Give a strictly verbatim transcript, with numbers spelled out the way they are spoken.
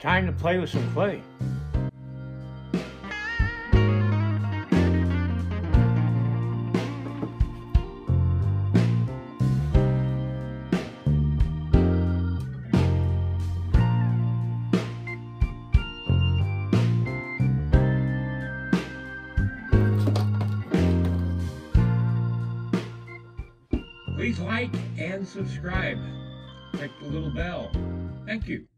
Time to play with some clay. Please like and subscribe. Click the little bell. Thank you.